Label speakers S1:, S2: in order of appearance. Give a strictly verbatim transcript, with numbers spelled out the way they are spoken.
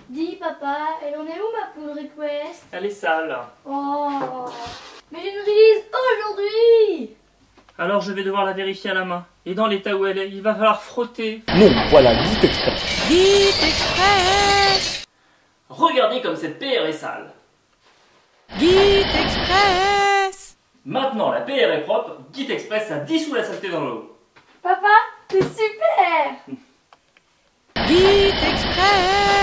S1: Dis papa, elle en est où ma pull request?
S2: Elle est sale.
S1: Oh, mais j'ai une release aujourd'hui.
S2: Alors je vais devoir la vérifier à la main. Et dans l'état où elle est, il va falloir frotter.
S3: Non, voilà, Git Express.
S4: Git Express.
S2: Regardez comme cette P R est sale.
S4: Git Express.
S2: Maintenant la P R est propre, Git Express a dissout la saleté dans l'eau.
S1: Papa, c'est super.
S4: Git Express.